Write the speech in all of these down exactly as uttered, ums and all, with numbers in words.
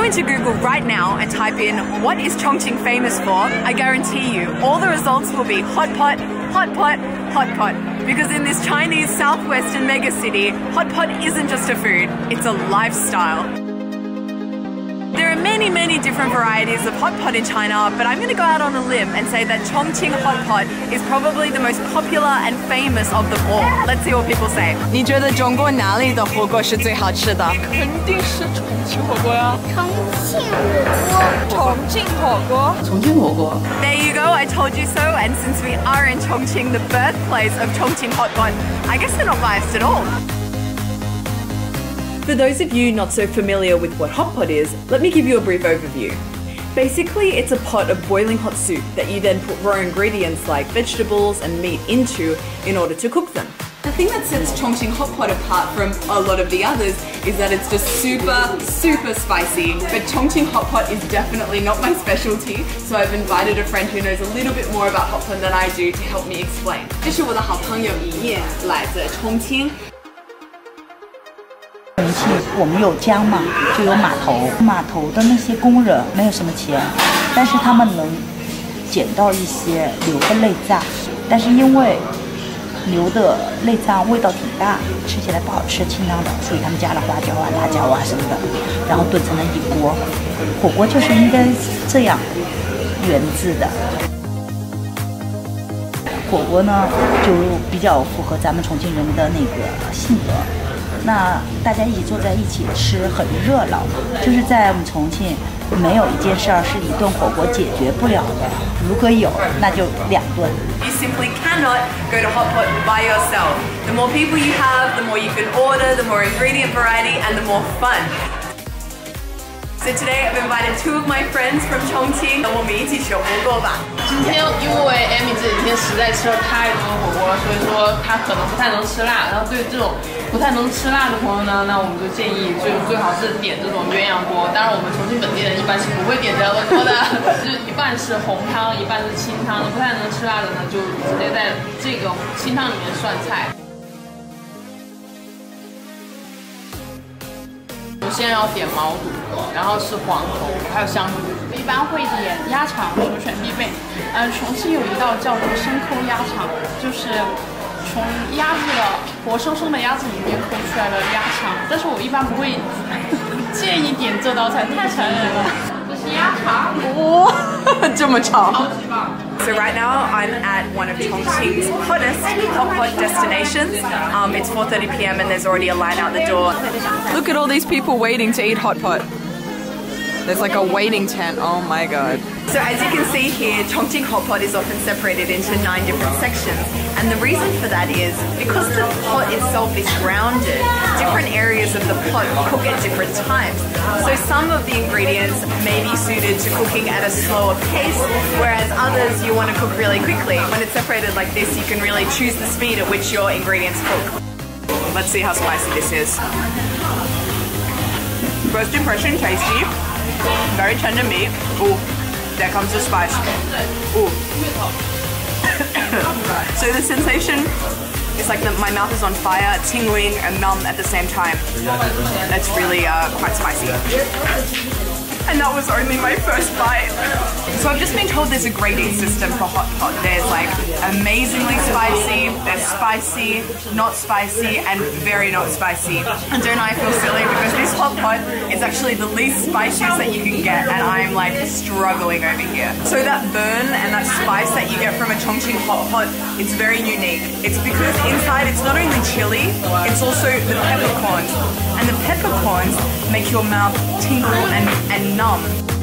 into Google right now and type in what is Chongqing famous for, I guarantee you all the results will be hot pot, hot pot, hot pot. Because in this Chinese southwestern megacity, hot pot isn't just a food, it's a lifestyle. There are many, many different varieties of hot pot in China, but I'm going to go out on a limb and say that Chongqing hot pot is probably the most popular and famous of them all. Let's see what people say. 你觉得中国哪里的火锅是最好吃的？肯定是重庆火锅呀。重庆火锅。重庆火锅。重庆火锅。There you go, I told you so. And since we are in Chongqing, the birthplace of Chongqing hot pot, I guess they're not biased at all. For those of you not so familiar with what hot pot is, let me give you a brief overview. Basically, it's a pot of boiling hot soup that you then put raw ingredients like vegetables and meat into in order to cook them. The thing that sets Chongqing hot pot apart from a lot of the others is that it's just super, super spicy. But Chongqing hot pot is definitely not my specialty, so I've invited a friend who knows a little bit more about hot pot than I do to help me explain. 这是我的好朋友一叶，来自重庆。 重庆我们有江嘛，就有码头，码头的那些工人没有什么钱，但是他们能捡到一些牛的内脏，但是因为牛的内脏味道挺大，吃起来不好吃，清汤的，所以他们加了花椒啊、辣椒啊什么的，然后炖成了一锅。火锅就是应该这样源自的。火锅呢，就比较符合咱们重庆人的那个性格。 那大家一起坐在一起吃很热闹，就是在我们重庆，没有一件事儿是一顿火锅解决不了的。如果有，那就两顿。 You simply cannot go to hot pot by yourself. The more people you have, the more you can order, the more ingredient variety, and the more fun. So today I've invited two of my friends from Chongqing, 和我们一起学火锅吧。 今天因为 Amy 这几天实在吃了太多火锅，所以说她可能不太能吃辣。然后对于这种不太能吃辣的朋友呢，那我们就建议就最好是点这种鸳鸯锅。当然我们重庆本地人一般是不会点这样的锅的，就是一半是红汤，一半是清汤。不太能吃辣的呢，就直接在这个清汤里面涮菜。 首先要点毛肚，然后是黄头，还有香菇。一般会点鸭肠，首选必备。呃，重庆有一道叫做生抠鸭肠，就是从鸭子的活生生的鸭子里面抠出来的鸭肠。但是我一般不会建议点这道菜，太残忍了。这是鸭肠， 哇、哦，这么长。 超级棒。 So right now I'm at one of Chongqing's hottest hot pot destinations. Um, it's four thirty p m and there's already a line out the door. Look at all these people waiting to eat hot pot. There's like a waiting tent. Oh my god. So as you can see here, Chongqing hot pot is often separated into nine different sections. And the reason for that is because the pot itself is rounded, different areas of the pot cook at different times. So some of the ingredients may be suited to cooking at a slower pace, whereas others you want to cook really quickly. When it's separated like this, you can really choose the speed at which your ingredients cook. Let's see how spicy this is. First impression, tasty. Very tender meat. Ooh, there comes the spice. Ooh. So the sensation is like the, my mouth is on fire, tingling and numb at the same time. That's really uh, quite spicy. And that was only my first bite. So I've just been told there's a grading system for hot pot. There's like amazingly spicy, there's spicy, not spicy, and very not spicy. And don't I feel silly because this hot pot is actually the least spiciest that you can get, and I'm like struggling over here. So that burn and that spice that you get from a Chongqing hot pot is very unique. It's because inside it's not only chili, it's also the peppercorns. And the peppercorns make your mouth tingle and, and numb.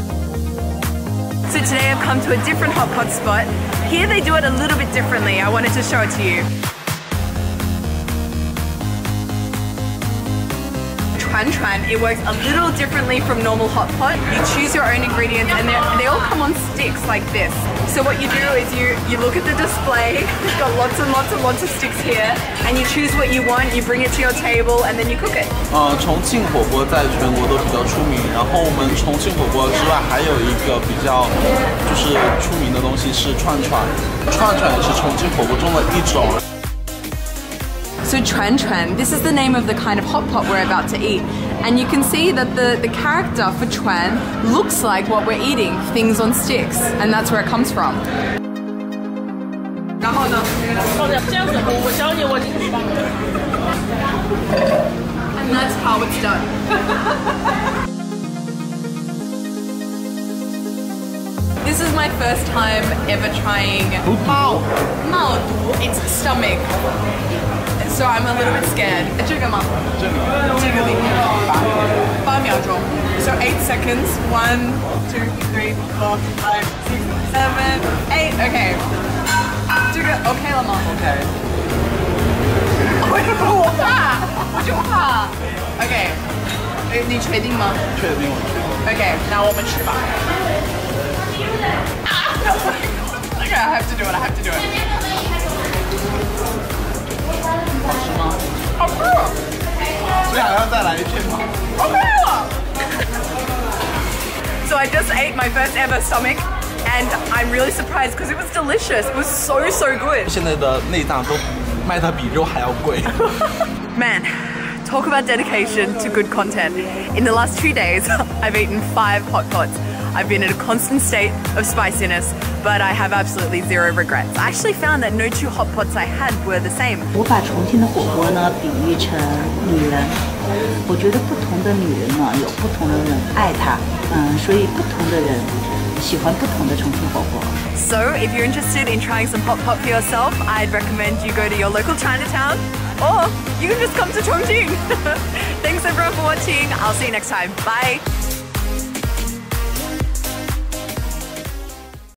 So today I've come to a different hot pot spot. Here they do it a little bit differently. I wanted to show it to you. It works a little differently from normal hot pot. You choose your own ingredients and they all come on sticks like this. So what you do is you, you look at the display, it's got lots and lots and lots of sticks here, and you choose what you want, you bring it to your table and then you cook it. 呃，重庆火锅在全国都比较出名，然后我们重庆火锅之外还有一个比较就是出名的东西是串串，串串也是重庆火锅中的一种。 So chuan chuan, this is the name of the kind of hot pot we're about to eat. And you can see that the, the character for chuan looks like what we're eating, things on sticks. And that's where it comes from. And that's how it's done. This is my first time ever trying Mao. Mao, it's stomach. So I'm a little bit scared. 这个吗？这个。这个里面。八秒钟。So eight seconds. One, two, three, four, five, six, seven, eight. Okay. 这个 OK 了吗 ？OK。我怕，我就怕。OK。你确定吗？ 确定，我确定。 OK， 那我们吃吧。Okay, I have to do it. I have to do it. 好吃吗？ 好吃。 所以还要再来一片吗 ？OK 了。So I just ate my first ever stomach, and I'm really surprised because it was delicious. It was so so good. 现在的内脏都卖得比肉还要贵。 Man. Talk about dedication to good content. In the last two days, I've eaten five hot pots. I've been in a constant state of spiciness, but I have absolutely zero regrets. I actually found that no two hot pots I had were the same. 我把重庆的火锅呢比喻成女人，我觉得不同的女人呢有不同的人爱她，嗯，所以不同的人喜欢不同的重庆火锅。 So, if you're interested in trying some hot pot for yourself, I'd recommend you go to your local Chinatown, or you can just come to Chongqing. Thanks everyone for watching. I'll see you next time. Bye.